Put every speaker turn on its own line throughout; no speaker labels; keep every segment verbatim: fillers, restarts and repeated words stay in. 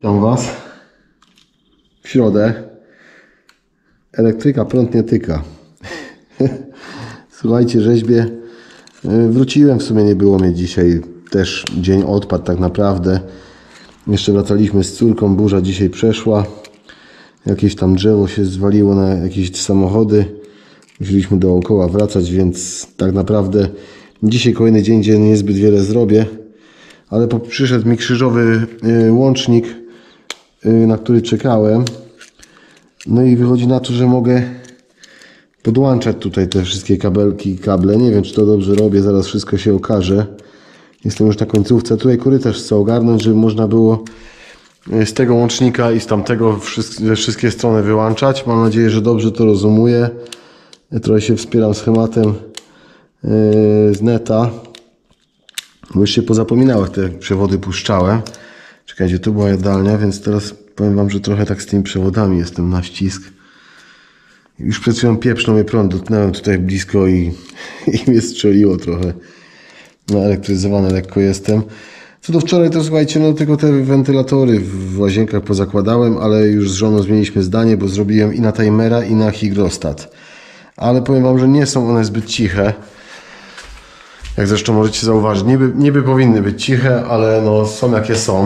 Witam Was w środę. Elektryka prąd nie tyka. Słuchajcie, rzeźbie. Wróciłem, w sumie nie było mnie dzisiaj. Też dzień odpadł tak naprawdę. Jeszcze wracaliśmy z córką, burza dzisiaj przeszła. Jakieś tam drzewo się zwaliło na jakieś samochody. Musieliśmy dookoła wracać, więc tak naprawdę dzisiaj kolejny dzień, gdzie niezbyt wiele zrobię. Ale przyszedł mi krzyżowy łącznik, na który czekałem. No i wychodzi na to, że mogę podłączać tutaj te wszystkie kabelki, kable. Nie wiem, czy to dobrze robię, zaraz wszystko się okaże. Jestem już na końcówce. Tutaj korytarz chcę ogarnąć, żeby można było z tego łącznika i z tamtego ze wszystkie strony wyłączać. Mam nadzieję, że dobrze to rozumuję. Ja trochę się wspieram schematem z neta. Bo już się pozapominałem, te przewody puszczałem. Czekajcie, tu była jadalnia, więc teraz powiem Wam, że trochę tak z tymi przewodami jestem na ścisk. Już przed chwilą pieprznął mnie prąd, dotknąłem tutaj blisko i, i mnie strzeliło trochę. Naelektryzowany lekko jestem. Co do wczoraj, to słuchajcie, no tylko te wentylatory w łazienkach pozakładałem, ale już z żoną zmieniliśmy zdanie, bo zrobiłem i na timera, i na hygrostat. Ale powiem Wam, że nie są one zbyt ciche. Jak zresztą możecie zauważyć, niby, niby powinny być ciche, ale no są jakie są.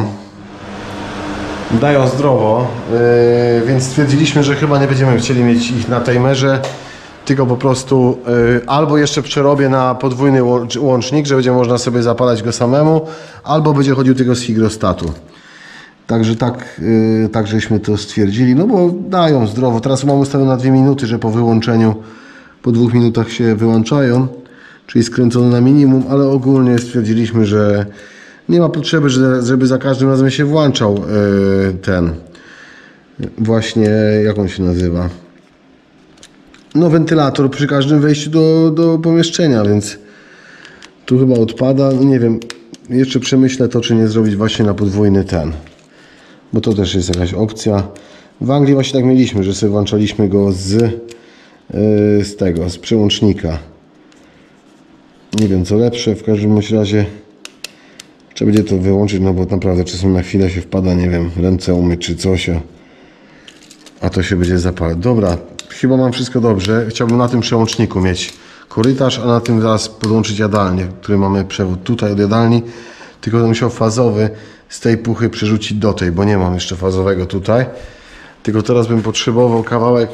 Dają zdrowo, yy, więc stwierdziliśmy, że chyba nie będziemy chcieli mieć ich na timerze, tylko po prostu yy, albo jeszcze przerobię na podwójny łącznik, że będzie można sobie zapalać go samemu, albo będzie chodził tylko z hygrostatu. Także tak, yy, tak żeśmy to stwierdzili, no bo dają zdrowo. Teraz mam ustawione na dwie minuty, że po wyłączeniu, po dwóch minutach się wyłączają. Czyli skręcony na minimum, ale ogólnie stwierdziliśmy, że nie ma potrzeby, żeby za każdym razem się włączał ten właśnie, jak on się nazywa, no wentylator przy każdym wejściu do, do pomieszczenia, więc tu chyba odpada, no nie wiem, jeszcze przemyślę to, czy nie zrobić właśnie na podwójny ten, bo to też jest jakaś opcja. W Anglii właśnie tak mieliśmy, że sobie włączaliśmy go z, z tego, z przełącznika. Nie wiem co lepsze, w każdym bądź razie trzeba będzie to wyłączyć, no bo naprawdę czasem na chwilę się wpada, nie wiem, ręce umyć czy coś, a to się będzie zapalać. Dobra, chyba mam wszystko dobrze. Chciałbym na tym przełączniku mieć korytarz, a na tym zaraz podłączyć jadalnię, który mamy przewód tutaj od jadalni, tylko będę musiał fazowy z tej puchy przerzucić do tej, bo nie mam jeszcze fazowego tutaj. Tylko teraz bym potrzebował kawałek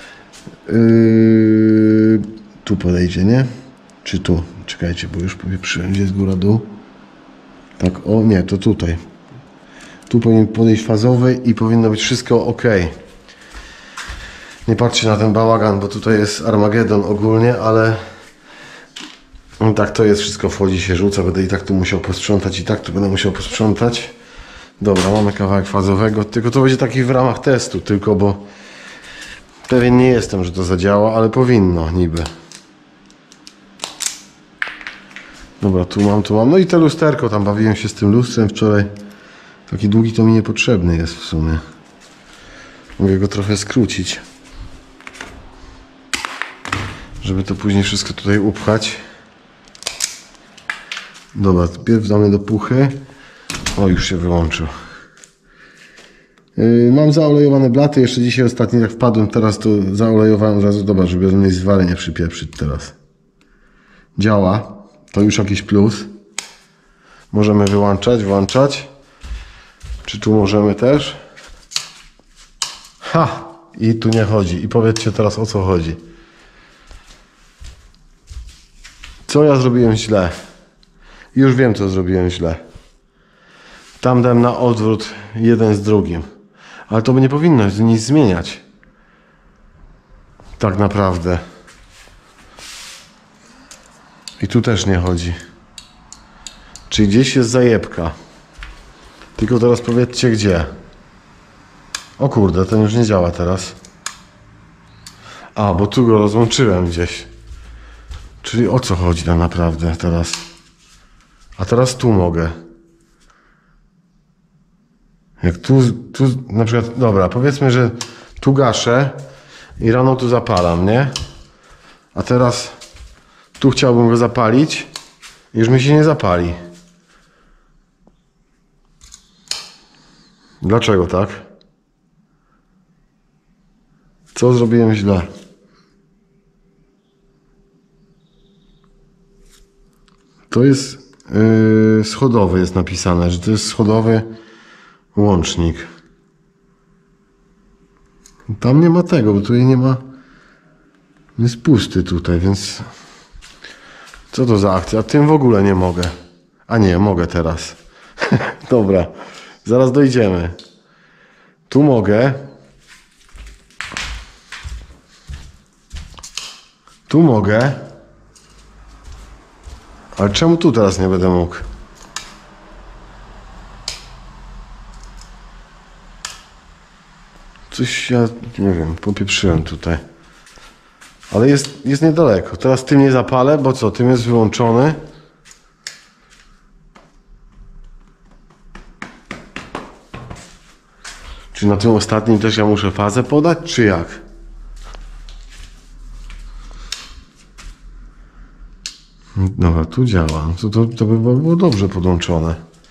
yy, tu podejdzie, nie? Czy tu? Czekajcie, bo już powieprzyłem, gdzie jest góra, dół. Tak, o nie, to tutaj. Tu powinien podejść fazowy i powinno być wszystko ok. Nie patrzcie na ten bałagan, bo tutaj jest Armagedon ogólnie, ale tak to jest, wszystko wchodzi, się rzuca. Będę i tak tu musiał posprzątać, i tak tu będę musiał posprzątać. Dobra, mamy kawałek fazowego, tylko to będzie taki w ramach testu, tylko bo pewien nie jestem, że to zadziała, ale powinno niby. Dobra, tu mam, tu mam. No i te lusterko, tam bawiłem się z tym lustrem wczoraj. Taki długi to mi niepotrzebny jest w sumie. Mogę go trochę skrócić, żeby to później wszystko tutaj upchać. Dobra, pierw damy do puchy. O, już się wyłączył. Yy, mam zaolejowane blaty. Jeszcze dzisiaj ostatni jak wpadłem, teraz to zaolejowałem od razu. Dobra, żeby żadnej zwary nie przypieprzyć teraz. Działa. To już jakiś plus. Możemy wyłączać, włączać. Czy tu możemy też? Ha! I tu nie chodzi. I powiedzcie teraz, o co chodzi. Co ja zrobiłem źle? Już wiem, co zrobiłem źle. Tam dałem na odwrót jeden z drugim. Ale to by nie powinno nic zmieniać. Tak naprawdę. I tu też nie chodzi. Czyli gdzieś jest zajebka. Tylko teraz powiedzcie gdzie. O kurde, ten już nie działa teraz. A, bo tu go rozłączyłem gdzieś. Czyli o co chodzi tak naprawdę teraz? A teraz tu mogę. Jak tu, tu na przykład, dobra, powiedzmy, że tu gaszę i rano tu zapalam, nie? A teraz tu chciałbym go zapalić i już mi się nie zapali. Dlaczego tak? Co zrobiłem źle? To jest yy, schodowy, jest napisane, że to jest schodowy łącznik. Tam nie ma tego, bo tutaj nie ma... Jest pusty tutaj, więc... Co to za akcja? A tym w ogóle nie mogę. A nie, mogę teraz. Dobra, zaraz dojdziemy. Tu mogę. Tu mogę. Ale czemu tu teraz nie będę mógł? Coś ja, nie wiem, popieprzyłem tutaj. Ale jest, jest niedaleko. Teraz tym nie zapalę, bo co? Tym jest wyłączony. Czy na tym ostatnim też ja muszę fazę podać, czy jak? Dobra, tu działa. To, to, to by było dobrze podłączone.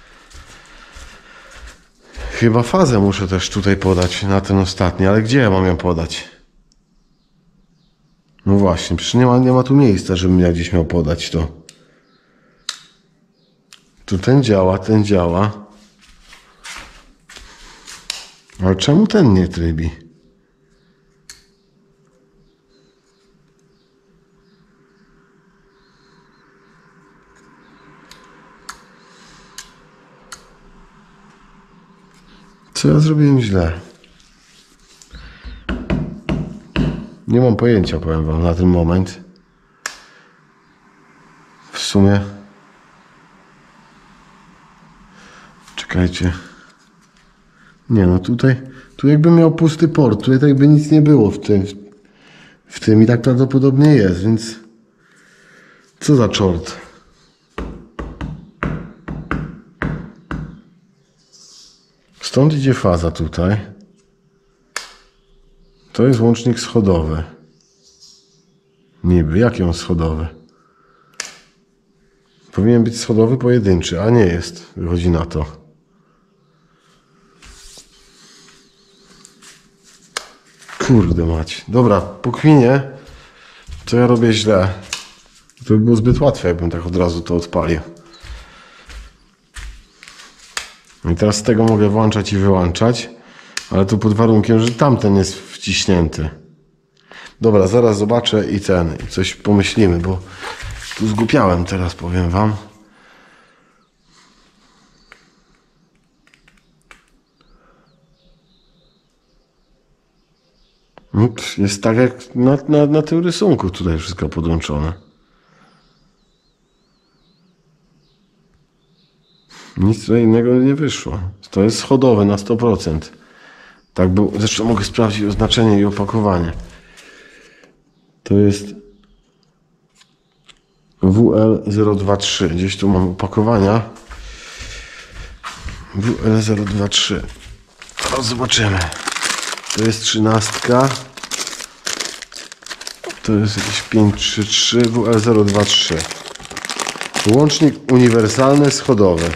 Chyba fazę muszę też tutaj podać na ten ostatni, ale gdzie ja mam ją podać? No właśnie, przecież nie ma, nie ma tu miejsca, żebym ja gdzieś miał podać to. Tu ten działa, ten działa. Ale czemu ten nie trybi? Co ja zrobiłem źle? Nie mam pojęcia, powiem wam, na ten moment. W sumie... Czekajcie. Nie no, tutaj... Tu jakby miał pusty port. Tutaj tak by nic nie było w tym. W tym i tak prawdopodobnie jest, więc... Co za czort? Stąd idzie faza tutaj. To jest łącznik schodowy. Niby, jaki on schodowy? Powinien być schodowy pojedynczy, a nie jest. Wychodzi na to. Kurde mać. Dobra, po kminie, co ja robię źle. To by było zbyt łatwe, jakbym tak od razu to odpalił. I teraz z tego mogę włączać i wyłączać, ale to pod warunkiem, że tamten jest wciśnięty. Dobra, zaraz zobaczę i ten, i coś pomyślimy, bo tu zgłupiałem teraz, powiem wam. Jest tak jak na, na, na tym rysunku tutaj wszystko podłączone. Nic tutaj innego nie wyszło. To jest schodowe na sto procent. Tak było. Zresztą mogę sprawdzić oznaczenie i opakowanie. To jest W L zero dwa trzy. Gdzieś tu mam opakowania. W L zero dwa trzy. Teraz zobaczymy. To jest trzynastka. To jest jakieś pięć trzy trzy. W L zero dwa trzy. Łącznik uniwersalny schodowy.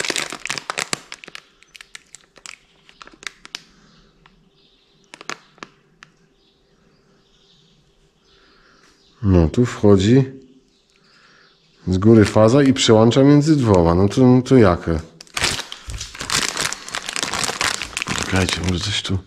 No, tu wchodzi z góry faza i przełącza między dwoma. No to, no to jakie? Czekajcie, może coś tu...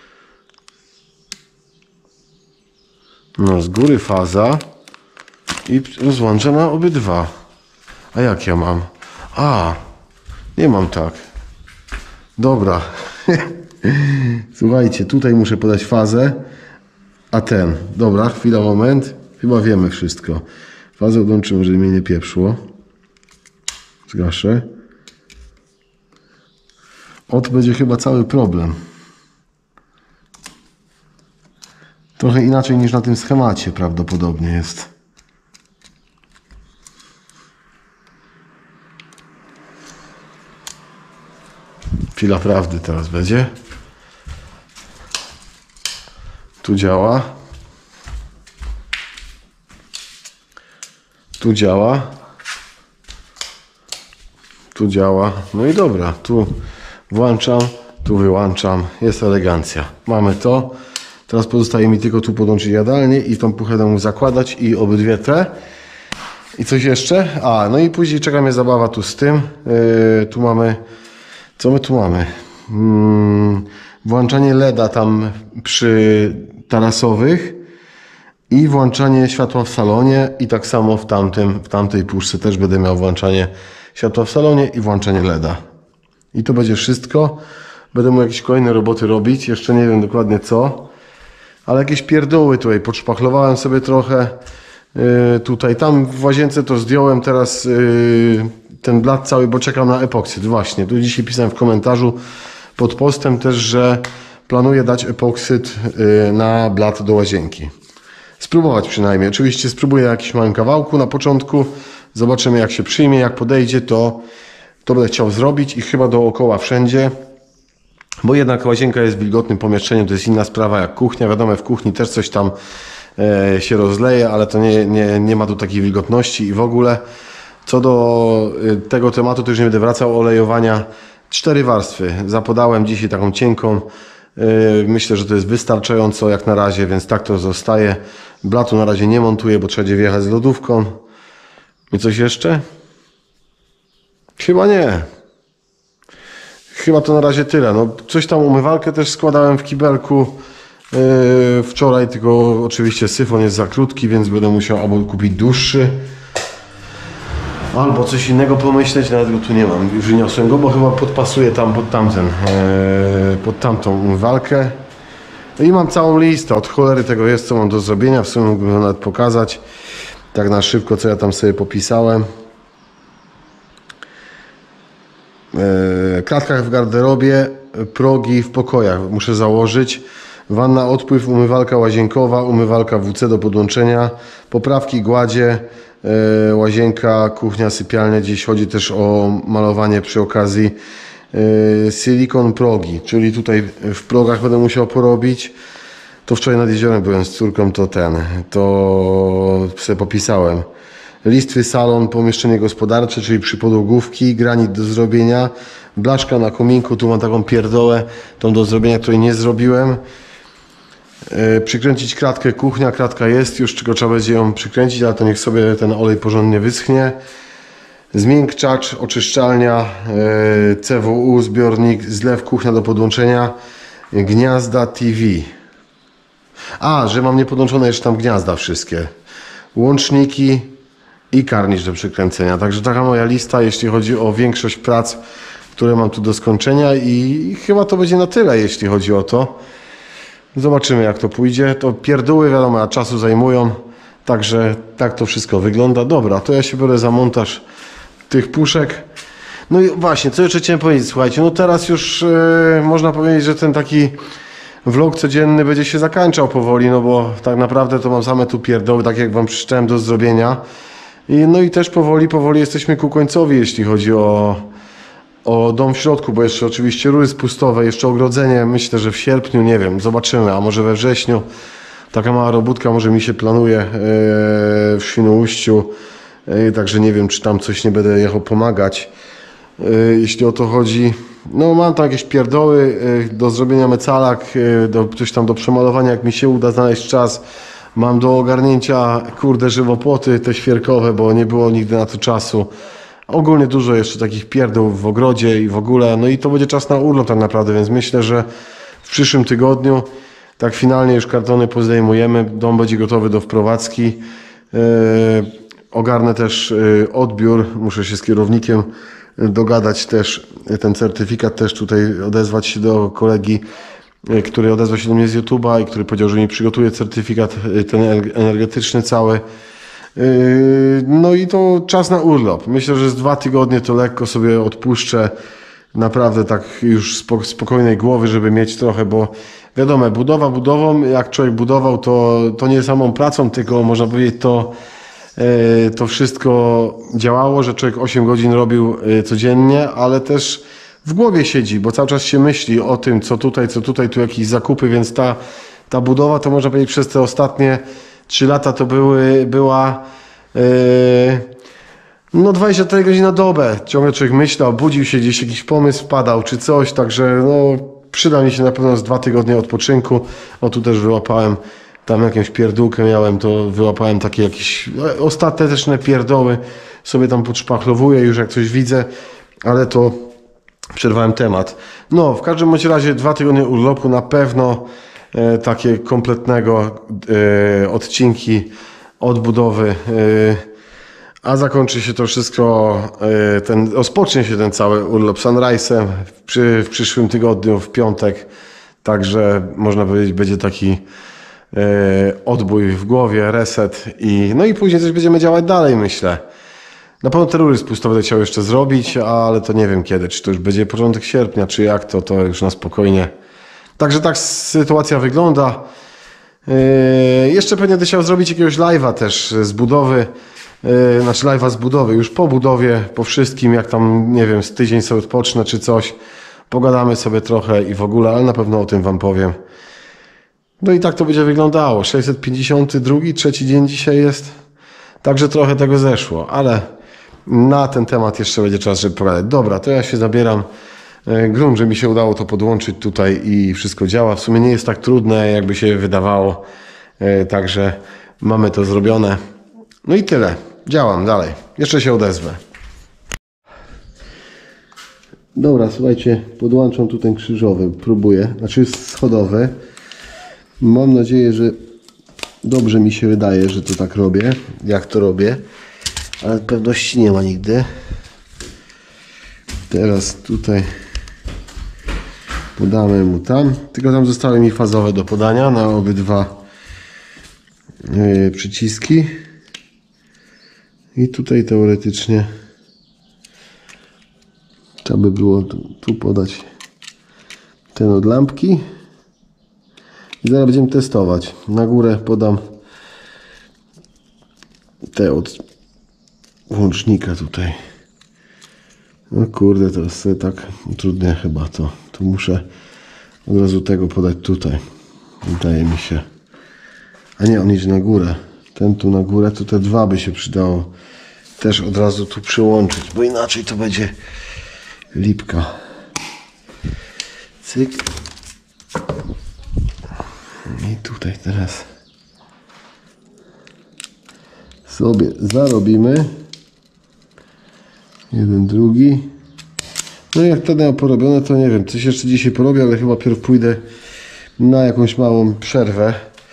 No, z góry faza i rozłącza na obydwa. A jak ja mam? A, nie mam tak. Dobra. Słuchajcie, tutaj muszę podać fazę, a ten. Dobra, chwila, moment. Chyba wiemy wszystko. Fazę odłączymy, żeby mnie nie pieprzło. Zgaszę. Ot będzie chyba cały problem. Trochę inaczej niż na tym schemacie prawdopodobnie jest. Chwila prawdy teraz będzie. Tu działa. Tu działa. Tu działa. No i dobra, tu włączam. Tu wyłączam, jest elegancja. Mamy to. Teraz pozostaje mi tylko tu podłączyć jadalnię i tą puchę mu zakładać i obydwie te. I coś jeszcze? A, no i później czeka mnie zabawa tu z tym. Yy, tu mamy... Co my tu mamy? Hmm, włączanie LEDa tam przy tarasowych i włączanie światła w salonie i tak samo w, tamtym, w tamtej puszce też będę miał włączanie światła w salonie i włączanie LEDa. I to będzie wszystko. Będę mógł jakieś kolejne roboty robić. Jeszcze nie wiem dokładnie co. Ale jakieś pierdoły tutaj. Podszpachlowałem sobie trochę. Yy, tutaj, tam w łazience to zdjąłem teraz yy, ten blat cały, bo czekam na epoksyd. Właśnie, tu dzisiaj pisałem w komentarzu pod postem też, że planuję dać epoksyd yy, na blat do łazienki. Spróbować przynajmniej. Oczywiście spróbuję na jakimś małym kawałku na początku. Zobaczymy jak się przyjmie, jak podejdzie, to, to będę chciał zrobić i chyba dookoła wszędzie. Bo jednak łazienka jest wilgotnym pomieszczeniem, to jest inna sprawa jak kuchnia. Wiadomo, w kuchni też coś tam e, się rozleje, ale to nie, nie, nie ma tu takiej wilgotności i w ogóle. Co do e, tego tematu, to już nie będę wracał, olejowania. Cztery warstwy. Zapodałem dzisiaj taką cienką. E, myślę, że to jest wystarczająco jak na razie, więc tak to zostaje. Blatu na razie nie montuję, bo trzeba będzie wjechać z lodówką. I coś jeszcze? Chyba nie. Chyba to na razie tyle. No, coś tam umywalkę też składałem w kibelku yy, wczoraj, tylko oczywiście syfon jest za krótki, więc będę musiał albo kupić dłuższy, albo coś innego pomyśleć, nawet go tu nie mam. Już niosłem go, bo chyba podpasuje tam pod tamten, yy, pod tamtą umywalkę. No i mam całą listę, od cholery tego jest, co mam do zrobienia, w sumie mógłbym nawet pokazać, tak na szybko, co ja tam sobie popisałem. W klatkach w garderobie, progi w pokojach muszę założyć, wanna, odpływ, umywalka łazienkowa, umywalka W C do podłączenia, poprawki, gładzie, łazienka, kuchnia, sypialnia, gdzieś chodzi też o malowanie przy okazji, silikon, progi, czyli tutaj w progach będę musiał porobić. To wczoraj nad jeziorem byłem z córką, to ten, to sobie popisałem. Listwy, salon, pomieszczenie gospodarcze, czyli przypodłogówki, granit do zrobienia, blaszka na kominku, tu mam taką pierdołę, tą do zrobienia, której nie zrobiłem. Yy, przykręcić kratkę, kuchnia, kratka jest już, tylko trzeba będzie ją przykręcić, ale to niech sobie ten olej porządnie wyschnie. Zmiękczacz, oczyszczalnia, yy, C W U, zbiornik, zlew, kuchnia do podłączenia, gniazda T V. A, że mam niepodłączone jeszcze tam gniazda wszystkie. Łączniki i karnicz do przykręcenia. Także taka moja lista, jeśli chodzi o większość prac, które mam tu do skończenia i chyba to będzie na tyle, jeśli chodzi o to. Zobaczymy jak to pójdzie. To pierdoły wiadomo, a czasu zajmują, także tak to wszystko wygląda. Dobra, to ja się biorę za montaż tych puszek. No i właśnie, co jeszcze chciałem powiedzieć, słuchajcie, no teraz już yy, można powiedzieć, że ten taki vlog codzienny będzie się zakończał powoli, no bo tak naprawdę to mam same tu pierdoły, tak jak wam przeczytałem, do zrobienia. I, no i też powoli, powoli jesteśmy ku końcowi, jeśli chodzi o, o dom w środku, bo jeszcze oczywiście rury spustowe, jeszcze ogrodzenie, myślę, że w sierpniu, nie wiem, zobaczymy, a może we wrześniu. Taka mała robótka może mi się planuje yy, w Świnoujściu, yy, także nie wiem, czy tam coś nie będę jechał pomagać, yy, jeśli o to chodzi. No mam tam jakieś pierdoły yy, do zrobienia mecalak, yy, do, coś tam do przemalowania, jak mi się uda znaleźć czas. Mam do ogarnięcia, kurde, żywopłoty te świerkowe, bo nie było nigdy na to czasu. Ogólnie dużo jeszcze takich pierdół w ogrodzie i w ogóle. No i to będzie czas na urlop tak naprawdę, więc myślę, że w przyszłym tygodniu tak finalnie już kartony pozdejmujemy. Dom będzie gotowy do wprowadzki. Yy, ogarnę też yy, odbiór. Muszę się z kierownikiem dogadać też. Ten certyfikat też tutaj odezwać się do kolegi, który odezwał się do mnie z YouTube'a i który powiedział, że mi przygotuje certyfikat ten energetyczny cały. No i to czas na urlop. Myślę, że z dwa tygodnie to lekko sobie odpuszczę. Naprawdę tak już spokojnej głowy, żeby mieć trochę, bo wiadomo, budowa budową, jak człowiek budował, to, to nie samą pracą, tylko można powiedzieć to, to wszystko działało, że człowiek osiem godzin robił codziennie, ale też w głowie siedzi, bo cały czas się myśli o tym, co tutaj, co tutaj, tu jakieś zakupy, więc ta, ta budowa to można powiedzieć przez te ostatnie trzy lata to były, była yy, no dwadzieścia cztery godziny na dobę. Ciągle człowiek myślał, budził się gdzieś, jakiś pomysł wpadał czy coś, także no przyda mi się na pewno z dwa tygodnie odpoczynku. O, tu też wyłapałem tam jakąś pierdółkę miałem, to wyłapałem takie jakieś ostateczne pierdoły. Sobie tam podszpachlowuję już jak coś widzę, ale to przerwałem temat. No, w każdym bądź razie dwa tygodnie urlopu na pewno e, takie kompletnego e, odcinki odbudowy, e, a zakończy się to wszystko, e, ten, rozpocznie się ten cały urlop Sunrise'em w, przy, w przyszłym tygodniu, w piątek, także można powiedzieć będzie taki e, odbój w głowie, reset i no i później coś będziemy działać dalej, myślę. Na pewno terroryzm pustowy będę chciał jeszcze zrobić, ale to nie wiem kiedy, czy to już będzie początek sierpnia, czy jak, to, to już na spokojnie. Także tak sytuacja wygląda. Yy, jeszcze pewnie będę chciał zrobić jakiegoś live'a też z budowy, yy, znaczy live'a z budowy, już po budowie, po wszystkim, jak tam, nie wiem, z tydzień sobie odpocznę czy coś. Pogadamy sobie trochę i w ogóle, ale na pewno o tym wam powiem. No i tak to będzie wyglądało. sześćset pięćdziesiąty drugi, trzeci dzień dzisiaj jest. Także trochę tego zeszło, ale na ten temat jeszcze będzie czas, żeby pogadać. Dobra, to ja się zabieram. Grunt, że mi się udało to podłączyć tutaj i wszystko działa. W sumie nie jest tak trudne, jakby się wydawało. Także mamy to zrobione. No i tyle. Działam dalej. Jeszcze się odezwę. Dobra, słuchajcie, podłączam tu ten krzyżowy. Próbuję. Znaczy schodowy. Mam nadzieję, że dobrze mi się wydaje, że to tak robię. Jak to robię. Ale pewności nie ma nigdy. Teraz tutaj podamy mu tam. Tylko tam zostały mi fazowe do podania na obydwa yy, przyciski. I tutaj teoretycznie trzeba by było tu, tu podać ten od lampki. I zaraz będziemy testować. Na górę podam te od włącznika tutaj. No kurde, teraz sobie tak utrudnię chyba to. Tu muszę od razu tego podać tutaj. Wydaje mi się. A nie, on idzie na górę. Ten tu na górę, to te dwa by się przydało też od razu tu przyłączyć, bo inaczej to będzie lipka. Cyk. I tutaj teraz sobie zarobimy. Jeden, drugi. No i jak to miał porobione, to nie wiem. Coś jeszcze dzisiaj porobię, ale chyba pierw pójdę na jakąś małą przerwę.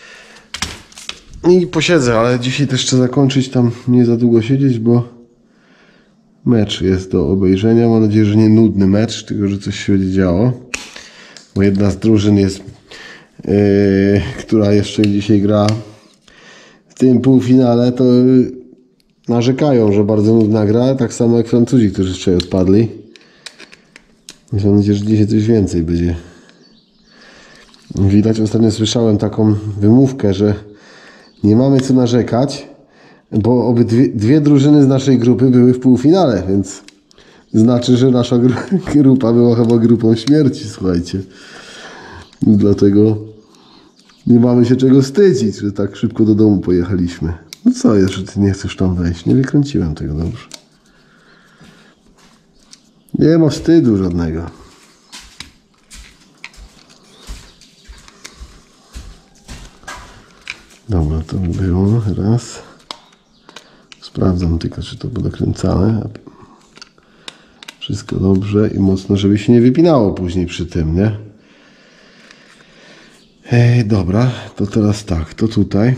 I posiedzę, ale dzisiaj też chcę zakończyć tam nie za długo siedzieć, bo mecz jest do obejrzenia. Mam nadzieję, że nie nudny mecz, tylko że coś się będzie działo. Bo jedna z drużyn jest, yy, która jeszcze dzisiaj gra w tym półfinale, to narzekają, że bardzo nudna gra, tak samo jak Francuzi, którzy wczoraj odpadli. Mam nadzieję, że dzisiaj coś więcej będzie. Widać, ostatnio słyszałem taką wymówkę, że nie mamy co narzekać, bo obydwie dwie drużyny z naszej grupy były w półfinale, więc znaczy, że nasza grupa była chyba grupą śmierci, słuchajcie. Dlatego nie mamy się czego wstydzić, że tak szybko do domu pojechaliśmy. No co jest, że ty nie chcesz tam wejść? Nie wykręciłem tego dobrze. Nie ma wstydu żadnego. Dobra, to by było raz. Sprawdzam tylko, czy to podokręcane. Wszystko dobrze i mocno, żeby się nie wypinało później przy tym, nie? Ej, dobra, to teraz tak, to tutaj.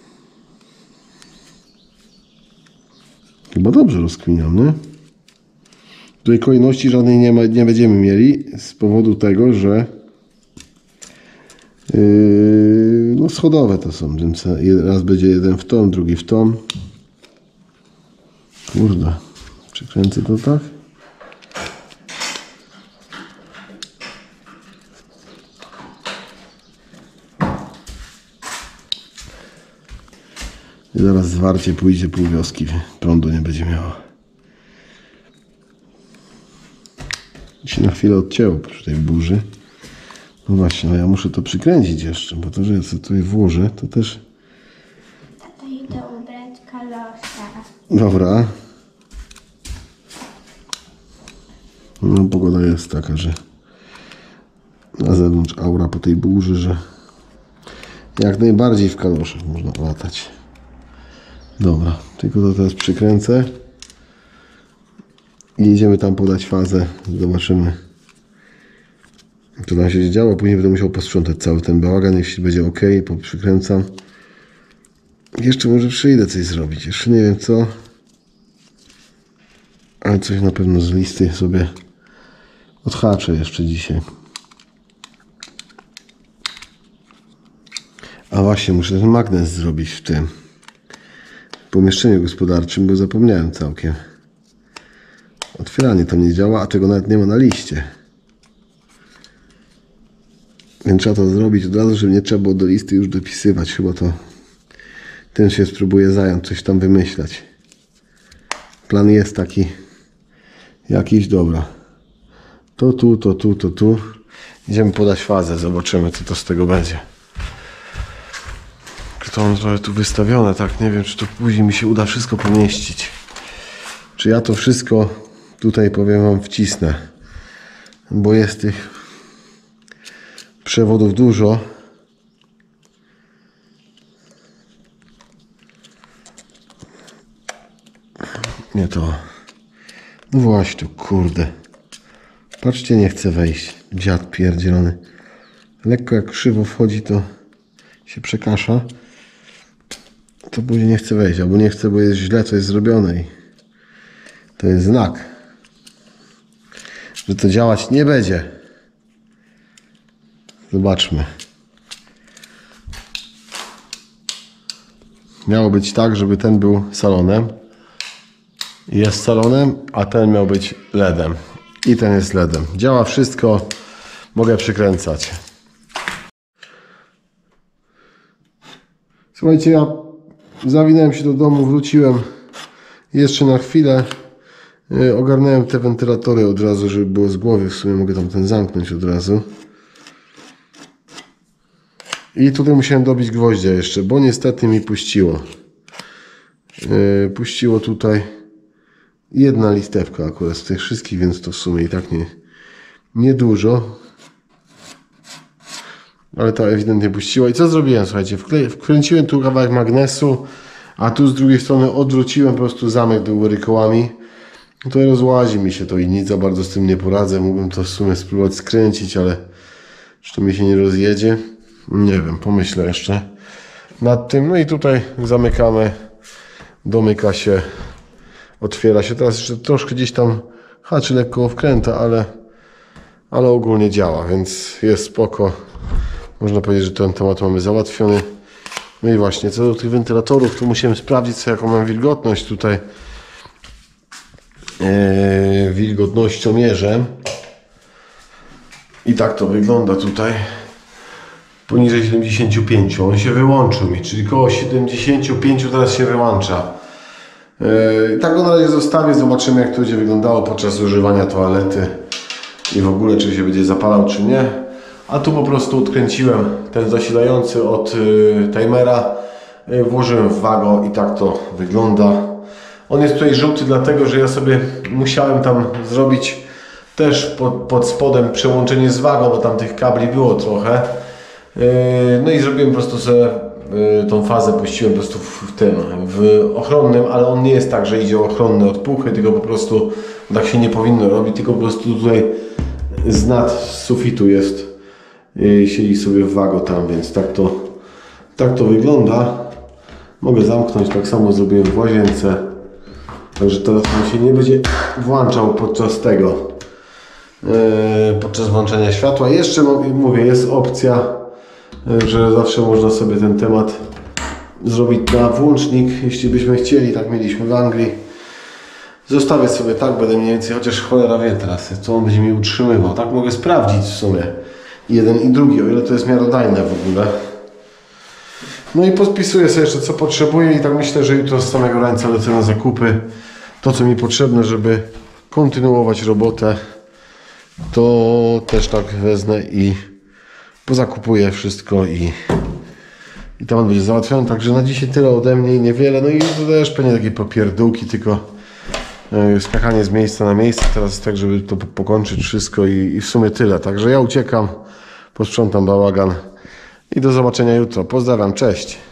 Chyba dobrze rozkminiam, nie? Tutaj kolejności żadnej nie, ma, nie będziemy mieli z powodu tego, że yy, no schodowe to są, więc raz będzie jeden w tą, drugi w tą. Kurde, przykręcę to tak. I zaraz zwarcie pójdzie pół wioski, prądu nie będzie miało. I się na chwilę odcięło przy tej burzy. No właśnie, ale ja muszę to przykręcić jeszcze, bo to, że ja sobie tutaj włożę, to też...
To idę ubrać kalosze.
Dobra. No pogoda jest taka, że... Na zewnątrz aura po tej burzy, że jak najbardziej w kaloszach można latać. Dobra, tylko to teraz przykręcę i idziemy tam podać fazę. Zobaczymy, co tam się działo. Później będę musiał posprzątać cały ten bałagan, jeśli będzie ok, poprzykręcam. Jeszcze może przyjdę coś zrobić, jeszcze nie wiem co, ale coś na pewno z listy sobie odhaczę jeszcze dzisiaj. A właśnie, muszę ten magnes zrobić w tym pomieszczeniu gospodarczym, bo zapomniałem całkiem. Otwieranie tam nie działa, a tego nawet nie ma na liście. Więc trzeba to zrobić od razu, żeby nie trzeba było do listy już dopisywać. Chyba to tym się spróbuję zająć, coś tam wymyślać. Plan jest taki jakiś, dobra. To tu, to tu, to tu. Idziemy podać fazę, zobaczymy co to z tego będzie. To mam trochę tu wystawione, tak, nie wiem czy to później mi się uda wszystko pomieścić. Czy ja to wszystko tutaj, powiem wam, wcisnę. Bo jest tych przewodów dużo. Nie to. No właśnie, tu kurde. Patrzcie, nie chce wejść. Dziad pierdzielony. Lekko jak krzywo wchodzi, to się przekasza. To później nie chce wejść, albo nie chce, bo jest źle coś zrobione i to jest znak, że to działać nie będzie. Zobaczmy. Miało być tak, żeby ten był salonem. Jest salonem, a ten miał być ledem. I ten jest ledem. Działa wszystko. Mogę przykręcać. Słuchajcie, ja zawinąłem się do domu, wróciłem jeszcze na chwilę. Yy, ogarnąłem te wentylatory od razu, żeby było z głowy. W sumie mogę tam ten zamknąć od razu. I tutaj musiałem dobić gwoździa jeszcze, bo niestety mi puściło. Yy, puściło tutaj jedna listewka akurat z tych wszystkich, więc to w sumie i tak nie, nie dużo. Ale ta ewidentnie puściła. I co zrobiłem? Słuchajcie, wkręciłem tu kawałek magnesu, a tu z drugiej strony odwróciłem po prostu zamek do góry kołami. To rozłazi mi się to i nic za bardzo z tym nie poradzę. Mógłbym to w sumie spróbować skręcić, ale czy to mi się nie rozjedzie? Nie wiem, pomyślę jeszcze nad tym. No i tutaj zamykamy, domyka się, otwiera się. Teraz jeszcze troszkę gdzieś tam haczy lekko wkręta, ale, ale ogólnie działa, więc jest spoko. Można powiedzieć, że ten temat mamy załatwiony. No i właśnie, co do tych wentylatorów, to musimy sprawdzić sobie, jaką mam wilgotność tutaj. Eee, wilgotnościomierzem. I tak to wygląda tutaj. Poniżej siedemdziesiąt pięć. On się wyłączył mi, czyli koło siedemdziesiąt pięć teraz się wyłącza. Eee, tak go na razie zostawię. Zobaczymy, jak to będzie wyglądało podczas używania toalety. I w ogóle, czy się będzie zapalał, czy nie. A tu po prostu odkręciłem ten zasilający od y, timera, y, włożyłem w wago i tak to wygląda. On jest tutaj żółty dlatego, że ja sobie musiałem tam zrobić też pod, pod spodem przełączenie z wagą, bo tam tych kabli było trochę. Y, no i zrobiłem po prostu sobie y, tą fazę, puściłem po prostu w, w tym, w ochronnym, ale on nie jest tak, że idzie ochronny od puchy, tylko po prostu tak się nie powinno robić, tylko po prostu tutaj z nad sufitu jest. I siedzi sobie w wago tam, więc tak to, tak to wygląda. Mogę zamknąć, tak samo zrobiłem w łazience. Także telefon się nie będzie włączał podczas tego, yy, podczas włączania światła. Jeszcze mówię, jest opcja, yy, że zawsze można sobie ten temat zrobić na włącznik, jeśli byśmy chcieli. Tak mieliśmy w Anglii. Zostawię sobie tak, będę mniej więcej, chociaż cholera wie teraz, co on będzie mi utrzymywał. Tak mogę sprawdzić w sumie. Jeden i drugi, o ile to jest miarodajne w ogóle. No i podpisuję sobie jeszcze, co potrzebuję i tak myślę, że jutro z samego rańca lecę na zakupy. To, co mi potrzebne, żeby kontynuować robotę, to też tak wezmę i pozakupuję wszystko i, i temat będzie załatwiony. Także na dzisiaj tyle ode mnie i niewiele. No i to też pewnie takie popierdółki, tylko yy, skakanie z miejsca na miejsce. Teraz jest tak, żeby to pokończyć wszystko i, i w sumie tyle. Także ja uciekam. posprzątam bałagan i do zobaczenia jutro. Pozdrawiam, cześć.